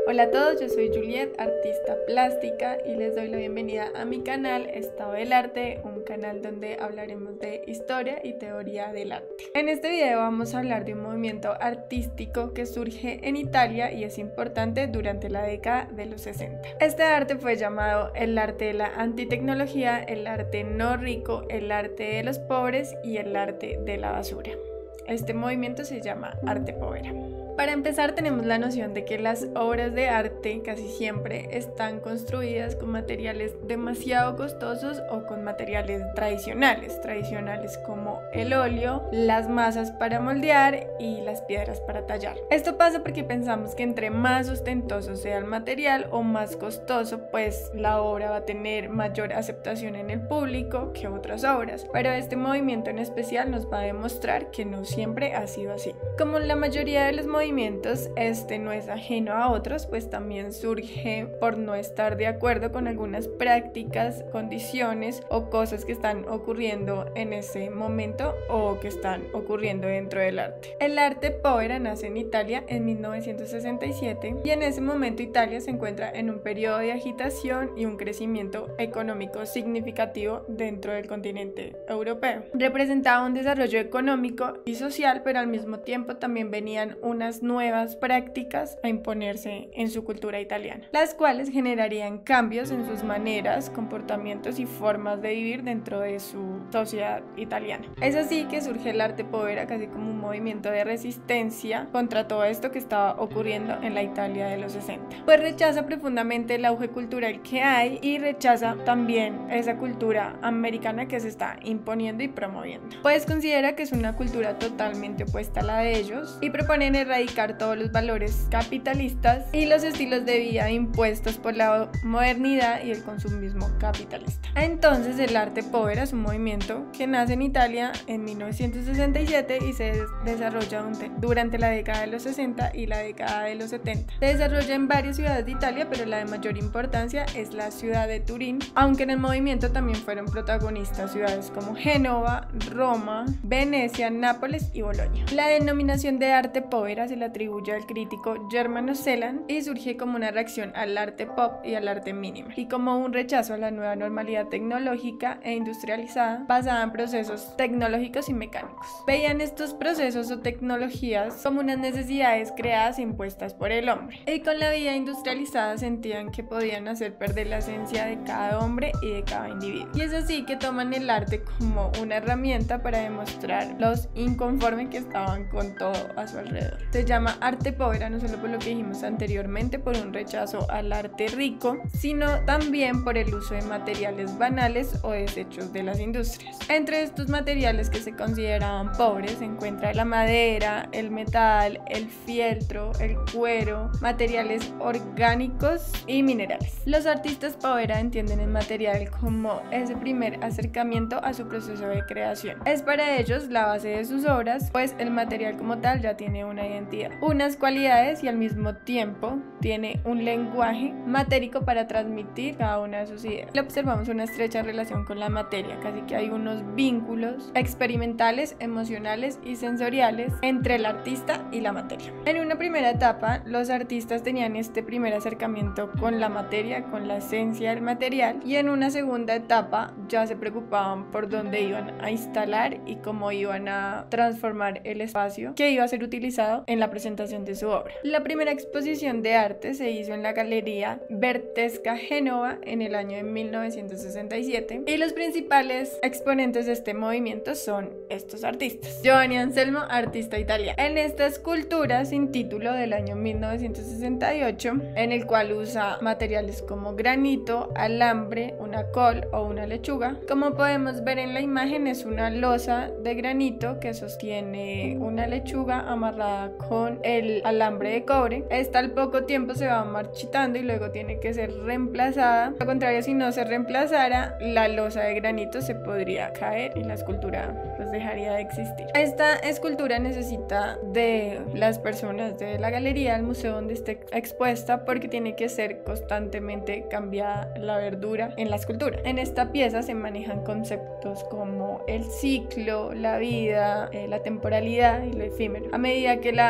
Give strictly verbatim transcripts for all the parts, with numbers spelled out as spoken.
Hola a todos, yo soy Juliet, artista plástica, y les doy la bienvenida a mi canal Estado del Arte, un canal donde hablaremos de historia y teoría del arte. En este video vamos a hablar de un movimiento artístico que surge en Italia y es importante durante la década de los sesenta. Este arte fue llamado el arte de la antitecnología, el arte no rico, el arte de los pobres y el arte de la basura. Este movimiento se llama arte povera. Para empezar, tenemos la noción de que las obras de arte casi siempre están construidas con materiales demasiado costosos o con materiales tradicionales, tradicionales como el óleo, las masas para moldear y las piedras para tallar. Esto pasa porque pensamos que entre más ostentoso sea el material o más costoso, pues la obra va a tener mayor aceptación en el público que otras obras, pero este movimiento en especial nos va a demostrar que no siempre ha sido así. Como la mayoría de los movimientos este no es ajeno a otros, pues también surge por no estar de acuerdo con algunas prácticas, condiciones o cosas que están ocurriendo en ese momento o que están ocurriendo dentro del arte. El arte povera nace en Italia en mil novecientos sesenta y siete y en ese momento Italia se encuentra en un periodo de agitación y un crecimiento económico significativo dentro del continente europeo. Representaba un desarrollo económico y social, pero al mismo tiempo también venían unas nuevas prácticas a imponerse en su cultura italiana, las cuales generarían cambios en sus maneras, comportamientos y formas de vivir dentro de su sociedad italiana. Es así que surge el arte povera casi como un movimiento de resistencia contra todo esto que estaba ocurriendo en la Italia de los sesenta. Pues rechaza profundamente el auge cultural que hay y rechaza también esa cultura americana que se está imponiendo y promoviendo. Pues considera que es una cultura totalmente opuesta a la de ellos y proponen erradicar todos los valores capitalistas y los estilos de vida impuestos por la modernidad y el consumismo capitalista. Entonces el arte povera es un movimiento que nace en Italia en mil novecientos sesenta y siete y se desarrolla durante la década de los sesenta y la década de los setenta. Se desarrolla en varias ciudades de Italia, pero la de mayor importancia es la ciudad de Turín, aunque en el movimiento también fueron protagonistas ciudades como Génova, Roma, Venecia, Nápoles y Bolonia. La denominación de arte povera se le atribuye al crítico Germano Celan y surge como una reacción al arte pop y al arte minimal y como un rechazo a la nueva normalidad tecnológica e industrializada basada en procesos tecnológicos y mecánicos. Veían estos procesos o tecnologías como unas necesidades creadas e impuestas por el hombre, y con la vida industrializada sentían que podían hacer perder la esencia de cada hombre y de cada individuo, y es así que toman el arte como una herramienta para demostrar los inconformes que estaban con todo a su alrededor. Se llama arte povera no solo por lo que dijimos anteriormente, por un rechazo al arte rico, sino también por el uso de materiales banales o desechos de las industrias. Entre estos materiales que se consideraban pobres se encuentra la madera, el metal, el fieltro, el cuero, materiales orgánicos y minerales. Los artistas povera entienden el material como ese primer acercamiento a su proceso de creación. Es para ellos la base de sus obras, pues el material como tal ya tiene una identidad, unas cualidades y al mismo tiempo tiene un lenguaje matérico para transmitir cada una de sus ideas. Le observamos una estrecha relación con la materia, casi que hay unos vínculos experimentales, emocionales y sensoriales entre el artista y la materia. En una primera etapa, los artistas tenían este primer acercamiento con la materia, con la esencia del material, y en una segunda etapa ya se preocupaban por dónde iban a instalar y cómo iban a transformar el espacio que iba a ser utilizado en la presentación de su obra. La primera exposición de arte se hizo en la Galería Bertesca Génova en el año de mil novecientos sesenta y siete y los principales exponentes de este movimiento son estos artistas. Giovanni Anselmo, artista italiano. En esta escultura sin título del año mil novecientos sesenta y ocho, en el cual usa materiales como granito, alambre, una col o una lechuga. Como podemos ver en la imagen, es una losa de granito que sostiene una lechuga amarrada con el alambre de cobre. Esta al poco tiempo se va marchitando y luego tiene que ser reemplazada. Al contrario, si no se reemplazara, la losa de granito se podría caer y la escultura pues dejaría de existir. Esta escultura necesita de las personas de la galería, del museo donde esté expuesta, porque tiene que ser constantemente cambiada la verdura en la escultura. En esta pieza se manejan conceptos como el ciclo, la vida, eh, la temporalidad y lo efímero. A medida que la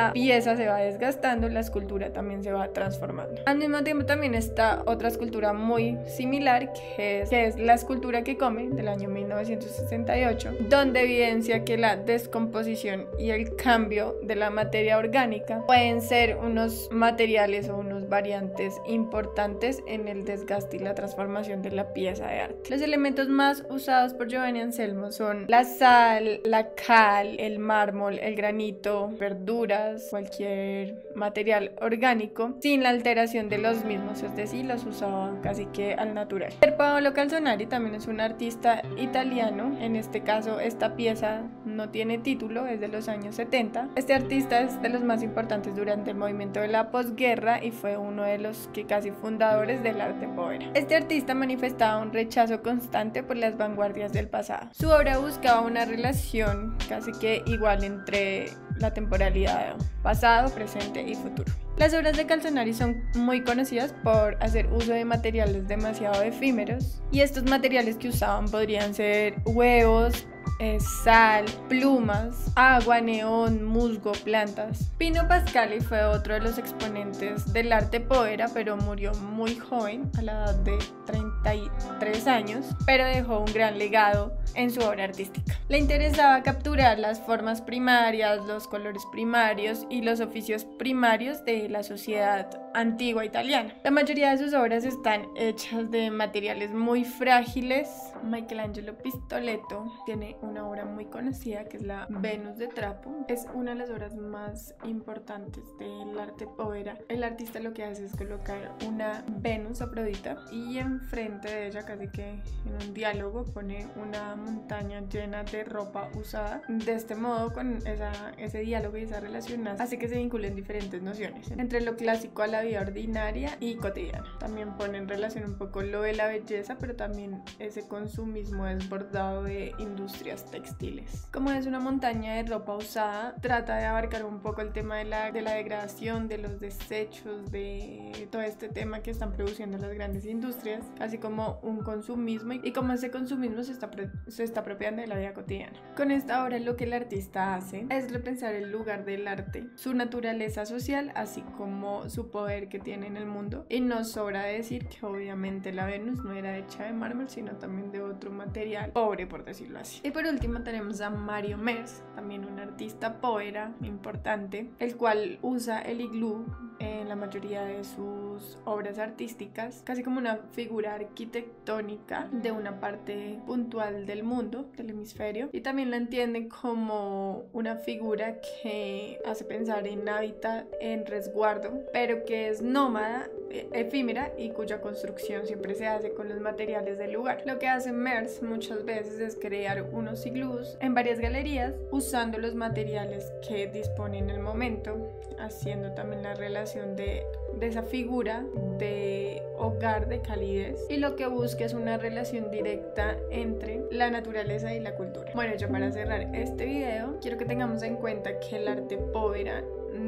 la pieza se va desgastando, la escultura también se va transformando. Al mismo tiempo también está otra escultura muy similar, que es, que es La escultura que come, del año mil novecientos sesenta y ocho, donde evidencia que la descomposición y el cambio de la materia orgánica pueden ser unos materiales o unos variantes importantes en el desgaste y la transformación de la pieza de arte. Los elementos más usados por Giovanni Anselmo son la sal, la cal, el mármol, el granito, verduras, cualquier material orgánico, sin la alteración de los mismos, es decir, los usaba casi que al natural. Paolo Calzonari también es un artista italiano. En este caso, esta pieza no tiene título, es de los años setenta. Este artista es de los más importantes durante el movimiento de la posguerra y fue uno de los que casi fundadores del arte povera. Este artista manifestaba un rechazo constante por las vanguardias del pasado. Su obra buscaba una relación casi que igual entre la temporalidad pasado, presente y futuro. Las obras de Calzonari son muy conocidas por hacer uso de materiales demasiado efímeros, y estos materiales que usaban podrían ser huevos, Eh, sal, plumas, agua, neón, musgo, plantas. Pino Pascali fue otro de los exponentes del arte povera, pero murió muy joven, a la edad de treinta y tres años, pero dejó un gran legado en su obra artística. Le interesaba capturar las formas primarias, los colores primarios y los oficios primarios de la sociedad antigua italiana. La mayoría de sus obras están hechas de materiales muy frágiles. Michelangelo Pistoletto tiene una obra muy conocida que es la Venus de trapo. Es una de las obras más importantes del arte povera. El artista lo que hace es colocar una Venus Afrodita y enfrente de ella, casi que en un diálogo, pone una montaña llena de ropa usada. De este modo, con esa, ese diálogo y esa relación, hace que se vinculen diferentes nociones entre lo clásico a la vida ordinaria y cotidiana. También pone en relación un poco lo de la belleza, pero también ese consumismo desbordado de industrias textiles. Como es una montaña de ropa usada, trata de abarcar un poco el tema de la, de la degradación, de los desechos, de todo este tema que están produciendo las grandes industrias, así como un consumismo y cómo ese consumismo se está, se está apropiando de la vida cotidiana. Con esta obra lo que el artista hace es repensar el lugar del arte, su naturaleza social, así como su poder que tiene en el mundo, y no sobra decir que obviamente la Venus no era hecha de mármol, sino también de otro material pobre, por decirlo así. Y por último tenemos a Mario Merz, también un artista povera importante, el cual usa el iglú en la mayoría de sus obras artísticas, casi como una figura arquitectónica de una parte puntual del mundo, del hemisferio, y también la entienden como una figura que hace pensar en hábitat, en resguardo, pero que es nómada, efímera, y cuya construcción siempre se hace con los materiales del lugar. Lo que hace Merz muchas veces es crear unos iglús en varias galerías usando los materiales que dispone en el momento, haciendo también la relación de, de esa figura de hogar, de calidez, y lo que busca es una relación directa entre la naturaleza y la cultura. Bueno, yo para cerrar este video quiero que tengamos en cuenta que el arte povera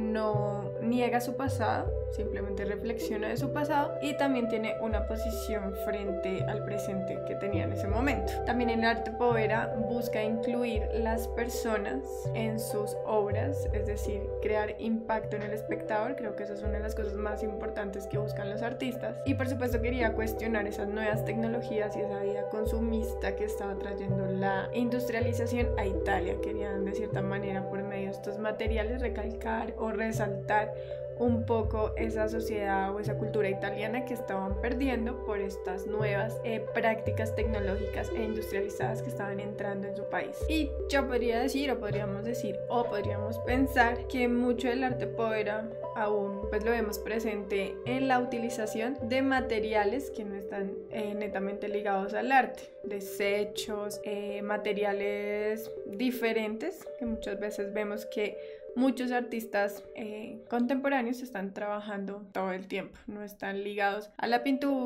no niega su pasado, simplemente reflexiona de su pasado y también tiene una posición frente al presente que tenía en ese momento. También el arte povera busca incluir las personas en sus obras, es decir, crear impacto en el espectador. Creo que esa es una de las cosas más importantes que buscan los artistas. Y por supuesto quería cuestionar esas nuevas tecnologías y esa vida consumista que estaba trayendo la industrialización a Italia. Querían de cierta manera, por medio de estos materiales, recalcar o resaltar un poco esa sociedad o esa cultura italiana que estaban perdiendo por estas nuevas eh, prácticas tecnológicas e industrializadas que estaban entrando en su país. Y yo podría decir, o podríamos decir, o podríamos pensar que mucho del arte povera aún pues lo vemos presente en la utilización de materiales que no están eh, netamente ligados al arte, desechos, eh, materiales diferentes que muchas veces vemos que muchos artistas eh, contemporáneos están trabajando todo el tiempo, no están ligados a la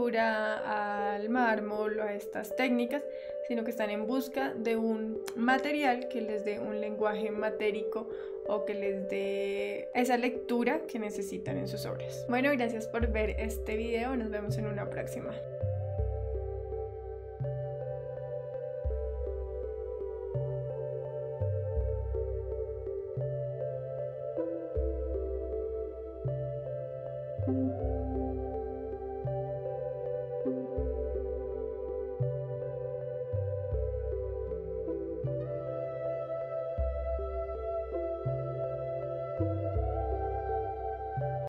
pintura, al mármol, a estas técnicas, sino que están en busca de un material que les dé un lenguaje matérico o que les dé esa lectura que necesitan en sus obras. Bueno, gracias por ver este video, nos vemos en una próxima.